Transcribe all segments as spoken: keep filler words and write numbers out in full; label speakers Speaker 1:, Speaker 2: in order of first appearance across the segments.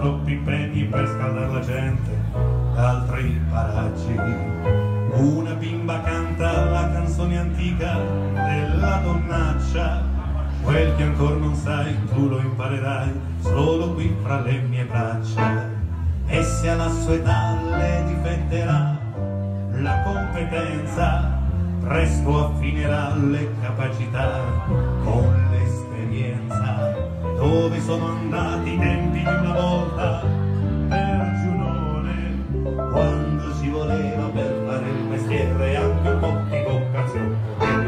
Speaker 1: troppi impegni per scaldare la gente da altri paraggi. Una bimba canta la canzone antica della donnaccia, quel che ancora non sai tu lo imparerai solo qui fra le mie braccia. E se alla sua età le difetterà la competenza, presto affinerà le capacità con l'esperienza. Dove sono andati i tempi di una volta per Giunone, quando si voleva per fare il mestiere anche un po' di vocazione.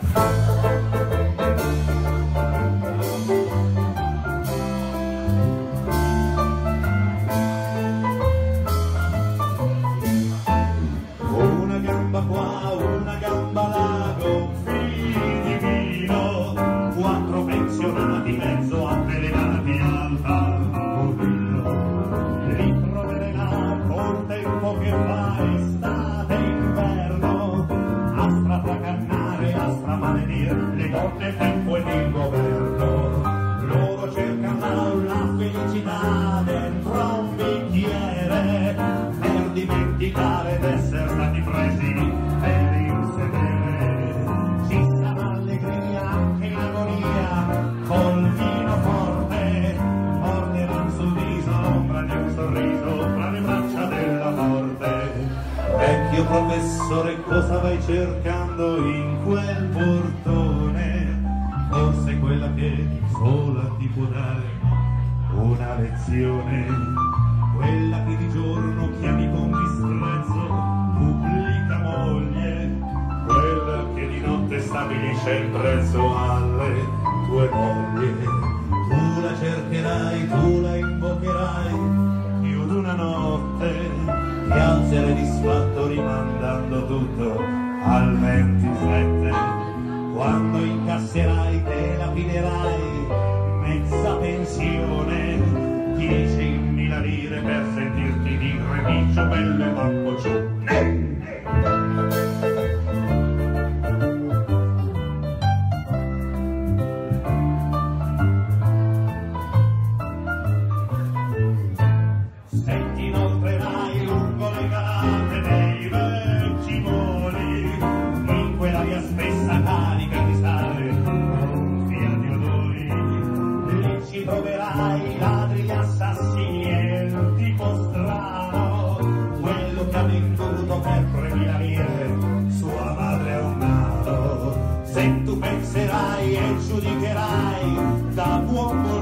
Speaker 1: Qua, una gamba là, gonfi di vino, quattro pensionati mezzo avvelenati al tavolino. Li troverai col tempo che fa estate e inverno, a strafracannare, a stramaledire le donne, il tempo ed il governo. Loro cercano la felicità dentro a un bicchiere per dimenticare d'essere stati presi per il sedere. Ci sarà allegria anche in agonia col vino forte, porteranno sul viso l'ombra di un sorriso fra le braccia della morte. Vecchio professore, cosa vai cercando in quel portone? Forse quella che sola ti può dare una lezione, quella che di giorno chiami con disprezzo pubblica moglie, quella che di notte stabilisce il prezzo alle tue mogli. Tu la cercherai, tu la invocherai più d'una notte, ti alzerai disfatto rimandando tutto al ventisette. Quando incasserai te la pilerai mezza pensione, diecimila lire per sentirti dire miccio belle mappoccione. Senti, inoltrerai lungo le calate dei vecchi moli, in quella via spessa carica di sale gonfia di odori. Lì ci troverai ladri, gli assassini e il tipo strano, quello che ha venduto per tremila lire sua madre a un nano. Se tu penserai e giudicherai da buon